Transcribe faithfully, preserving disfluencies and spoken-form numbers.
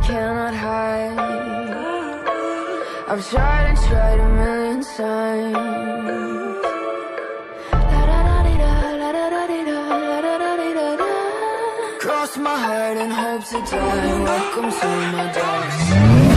cannot hide. I've tried and tried a million times. Cross my heart and hope to die. Welcome to my dark side.